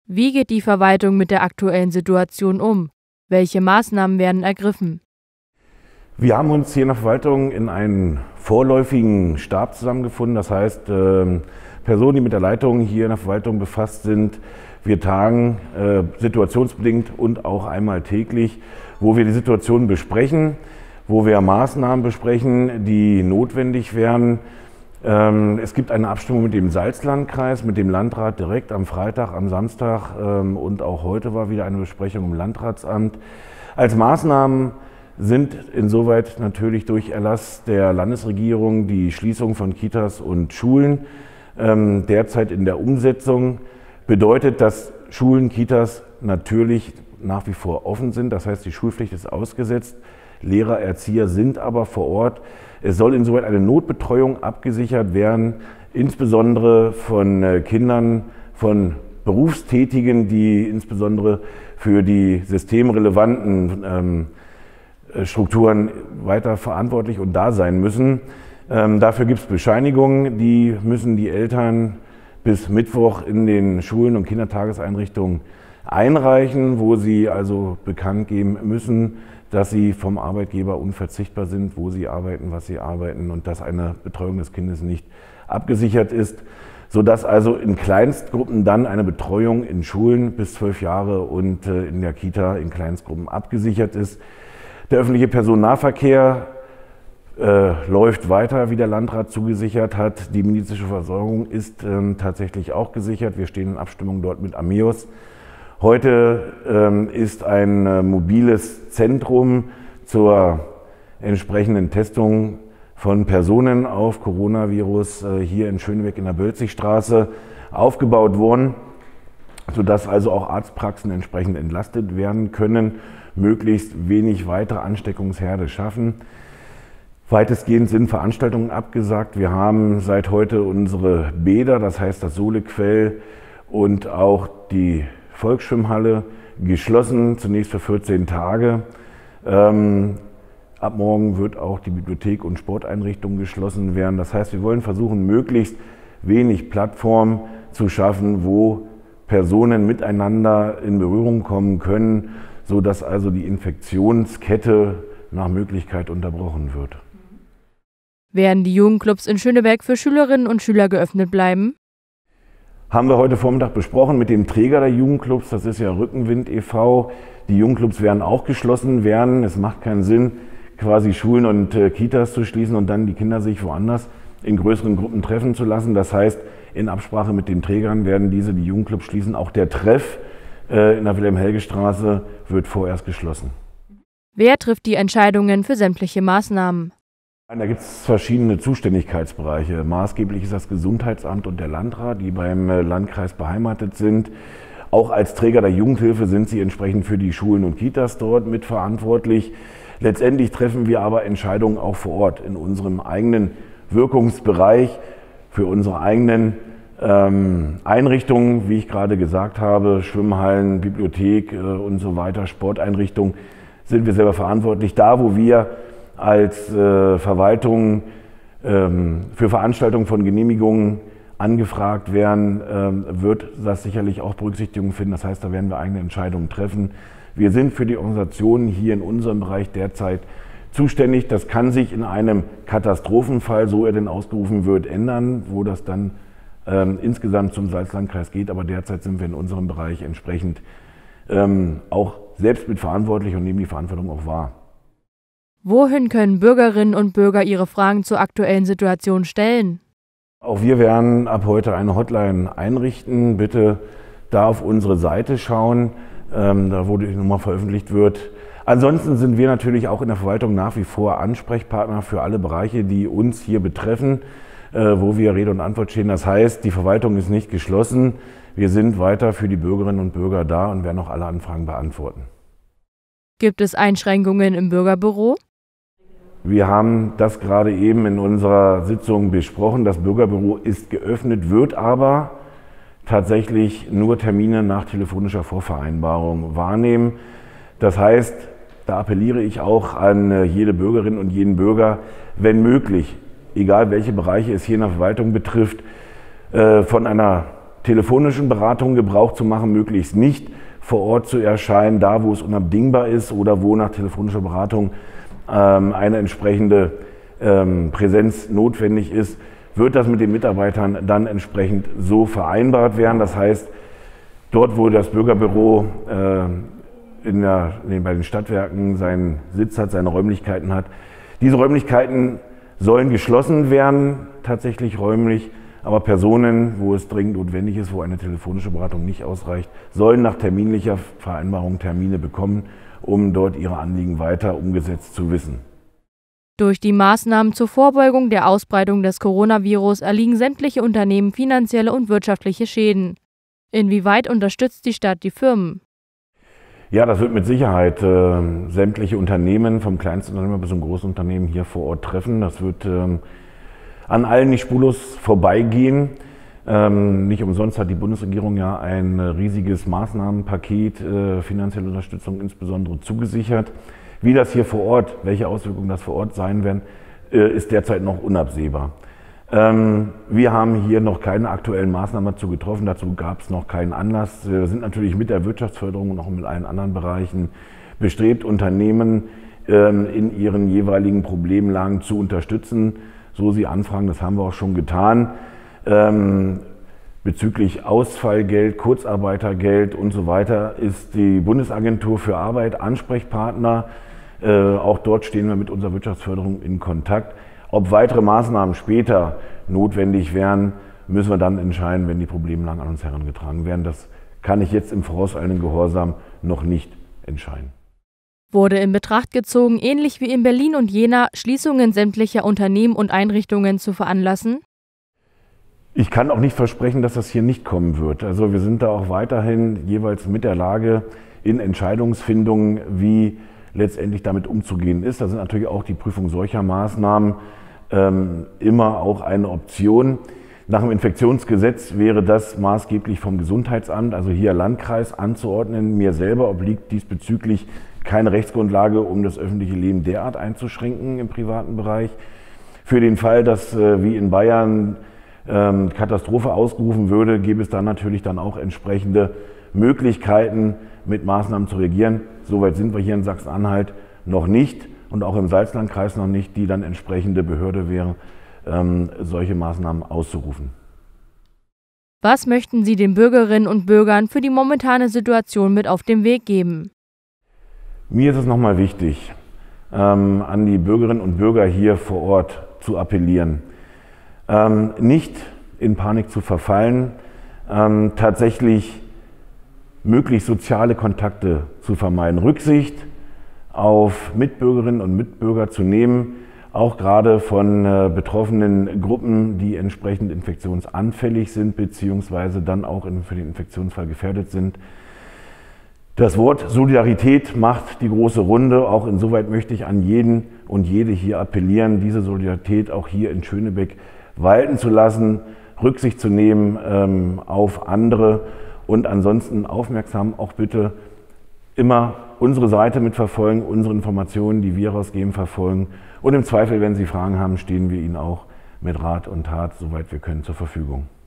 Wie geht die Verwaltung mit der aktuellen Situation um? Welche Maßnahmen werden ergriffen? Wir haben uns hier in der Verwaltung in einen vorläufigen Stab zusammengefunden. Das heißt, Personen, die mit der Leitung hier in der Verwaltung befasst sind. Wir tagen situationsbedingt und auch einmal täglich, wo wir die Situation besprechen, wo wir Maßnahmen besprechen, die notwendig wären. Es gibt eine Abstimmung mit dem Salzlandkreis, mit dem Landrat direkt am Freitag, am Samstag und auch heute war wieder eine Besprechung im Landratsamt. Als Maßnahmen sind insoweit natürlich durch Erlass der Landesregierung die Schließung von Kitas und Schulen derzeit in der Umsetzung. Bedeutet, dass Schulen, Kitas natürlich nach wie vor offen sind. Das heißt, die Schulpflicht ist ausgesetzt. Lehrer, Erzieher sind aber vor Ort. Es soll insoweit eine Notbetreuung abgesichert werden, insbesondere von Kindern, von Berufstätigen, die insbesondere für die systemrelevanten Strukturen weiter verantwortlich und da sein müssen. Dafür gibt es Bescheinigungen, die müssen die Eltern bis Mittwoch in den Schulen und Kindertageseinrichtungen einreichen, wo sie also bekannt geben müssen, dass sie vom Arbeitgeber unverzichtbar sind, wo sie arbeiten, was sie arbeiten und dass eine Betreuung des Kindes nicht abgesichert ist, sodass also in Kleinstgruppen dann eine Betreuung in Schulen bis 12 Jahre und in der Kita in Kleinstgruppen abgesichert ist. Der öffentliche Personennahverkehr läuft weiter, wie der Landrat zugesichert hat. Die medizinische Versorgung ist tatsächlich auch gesichert. Wir stehen in Abstimmung dort mit Amios. Heute ist ein mobiles Zentrum zur entsprechenden Testung von Personen auf Coronavirus hier in Schönebeck in der Bölzigstraße aufgebaut worden, sodass also auch Arztpraxen entsprechend entlastet werden können, möglichst wenig weitere Ansteckungsherde schaffen. Weitestgehend sind Veranstaltungen abgesagt. Wir haben seit heute unsere Bäder, das heißt das Solequell und auch die Volksschwimmhalle geschlossen, zunächst für 14 Tage. Ab morgen wird auch die Bibliothek und Sporteinrichtungen geschlossen werden. Das heißt, wir wollen versuchen, möglichst wenig Plattformen zu schaffen, wo Personen miteinander in Berührung kommen können, sodass also die Infektionskette nach Möglichkeit unterbrochen wird. Werden die Jugendclubs in Schönebeck für Schülerinnen und Schüler geöffnet bleiben? Haben wir heute Vormittag besprochen mit dem Träger der Jugendclubs, das ist ja Rückenwind e.V. Die Jugendclubs werden auch geschlossen werden. Es macht keinen Sinn, quasi Schulen und Kitas zu schließen und dann die Kinder sich woanders in größeren Gruppen treffen zu lassen. Das heißt, in Absprache mit den Trägern werden die Jugendclubs schließen. Auch der Treff in der Wilhelm-Helge-Straße wird vorerst geschlossen. Wer trifft die Entscheidungen für sämtliche Maßnahmen? Da gibt es verschiedene Zuständigkeitsbereiche. Maßgeblich ist das Gesundheitsamt und der Landrat, die beim Landkreis beheimatet sind. Auch als Träger der Jugendhilfe sind sie entsprechend für die Schulen und Kitas dort mitverantwortlich. Letztendlich treffen wir aber Entscheidungen auch vor Ort in unserem eigenen Wirkungsbereich, für unsere eigenen Einrichtungen, wie ich gerade gesagt habe, Schwimmhallen, Bibliothek und so weiter, Sporteinrichtungen, sind wir selber verantwortlich. Da, wo wir als Verwaltung für Veranstaltungen von Genehmigungen angefragt werden, wird das sicherlich auch Berücksichtigung finden. Das heißt, da werden wir eigene Entscheidungen treffen. Wir sind für die Organisationen hier in unserem Bereich derzeit zuständig. Das kann sich in einem Katastrophenfall, so er denn ausgerufen wird, ändern, wo das dann insgesamt zum Salzlandkreis geht. Aber derzeit sind wir in unserem Bereich entsprechend auch selbst mitverantwortlich und nehmen die Verantwortung auch wahr. Wohin können Bürgerinnen und Bürger ihre Fragen zur aktuellen Situation stellen? Auch wir werden ab heute eine Hotline einrichten. Bitte da auf unsere Seite schauen, da wo die Nummer veröffentlicht wird. Ansonsten sind wir natürlich auch in der Verwaltung nach wie vor Ansprechpartner für alle Bereiche, die uns hier betreffen, wo wir Rede und Antwort stehen. Das heißt, die Verwaltung ist nicht geschlossen. Wir sind weiter für die Bürgerinnen und Bürger da und werden auch alle Anfragen beantworten. Gibt es Einschränkungen im Bürgerbüro? Wir haben das gerade eben in unserer Sitzung besprochen. Das Bürgerbüro ist geöffnet, wird aber tatsächlich nur Termine nach telefonischer Vorvereinbarung wahrnehmen. Das heißt, da appelliere ich auch an jede Bürgerin und jeden Bürger, wenn möglich, egal welche Bereiche es hier in der Verwaltung betrifft, von einer telefonischen Beratungen Gebrauch zu machen, möglichst nicht vor Ort zu erscheinen, da wo es unabdingbar ist oder wo nach telefonischer Beratung eine entsprechende Präsenz notwendig ist, wird das mit den Mitarbeitern dann entsprechend so vereinbart werden. Das heißt, dort, wo das Bürgerbüro bei den Stadtwerken seinen Sitz hat, seine Räumlichkeiten hat, diese Räumlichkeiten sollen geschlossen werden, tatsächlich räumlich, aber Personen, wo es dringend notwendig ist, wo eine telefonische Beratung nicht ausreicht, sollen nach terminlicher Vereinbarung Termine bekommen, um dort ihre Anliegen weiter umgesetzt zu wissen. Durch die Maßnahmen zur Vorbeugung der Ausbreitung des Coronavirus erliegen sämtliche Unternehmen finanzielle und wirtschaftliche Schäden. Inwieweit unterstützt die Stadt die Firmen? Ja, das wird mit Sicherheit sämtliche Unternehmen, vom kleinsten Unternehmer bis zum großen Unternehmen hier vor Ort treffen. Das wird an allen nicht spurlos vorbeigehen. Nicht umsonst hat die Bundesregierung ja ein riesiges Maßnahmenpaket, finanzielle Unterstützung insbesondere zugesichert. Wie das hier vor Ort, welche Auswirkungen das vor Ort sein werden, ist derzeit noch unabsehbar. Wir haben hier noch keine aktuellen Maßnahmen dazu getroffen, dazu gab es noch keinen Anlass. Wir sind natürlich mit der Wirtschaftsförderung und auch mit allen anderen Bereichen bestrebt, Unternehmen in ihren jeweiligen Problemlagen zu unterstützen. So sie anfragen, das haben wir auch schon getan. Bezüglich Ausfallgeld, Kurzarbeitergeld und so weiter ist die Bundesagentur für Arbeit Ansprechpartner. Auch dort stehen wir mit unserer Wirtschaftsförderung in Kontakt. Ob weitere Maßnahmen später notwendig wären, müssen wir dann entscheiden, wenn die Problemlagen an uns herangetragen werden. Das kann ich jetzt im vorauseilenden Gehorsam noch nicht entscheiden. Wurde in Betracht gezogen, ähnlich wie in Berlin und Jena, Schließungen sämtlicher Unternehmen und Einrichtungen zu veranlassen? Ich kann auch nicht versprechen, dass das hier nicht kommen wird. Also wir sind da auch weiterhin jeweils mit der Lage in Entscheidungsfindungen, wie letztendlich damit umzugehen ist. Da sind natürlich auch die Prüfung solcher Maßnahmen immer auch eine Option. Nach dem Infektionsgesetz wäre das maßgeblich vom Gesundheitsamt, also hier Landkreis, anzuordnen. Mir selber obliegt diesbezüglich keine Rechtsgrundlage, um das öffentliche Leben derart einzuschränken im privaten Bereich. Für den Fall, dass wie in Bayern Katastrophe ausgerufen würde, gäbe es dann natürlich dann auch entsprechende Möglichkeiten, mit Maßnahmen zu reagieren. Soweit sind wir hier in Sachsen-Anhalt noch nicht und auch im Salzlandkreis noch nicht, die dann entsprechende Behörde wäre, solche Maßnahmen auszurufen. Was möchten Sie den Bürgerinnen und Bürgern für die momentane Situation mit auf den Weg geben? Mir ist es nochmal wichtig, an die Bürgerinnen und Bürger hier vor Ort zu appellieren. Nicht in Panik zu verfallen, tatsächlich möglichst soziale Kontakte zu vermeiden, Rücksicht auf Mitbürgerinnen und Mitbürger zu nehmen, auch gerade von betroffenen Gruppen, die entsprechend infektionsanfällig sind beziehungsweise dann auch für den Infektionsfall gefährdet sind. Das Wort Solidarität macht die große Runde. Auch insoweit möchte ich an jeden und jede hier appellieren, diese Solidarität auch hier in Schönebeck walten zu lassen, Rücksicht zu nehmen auf andere und ansonsten aufmerksam auch bitte immer unsere Seite mitverfolgen, unsere Informationen, die wir rausgeben, verfolgen und im Zweifel, wenn Sie Fragen haben, stehen wir Ihnen auch mit Rat und Tat, soweit wir können, zur Verfügung.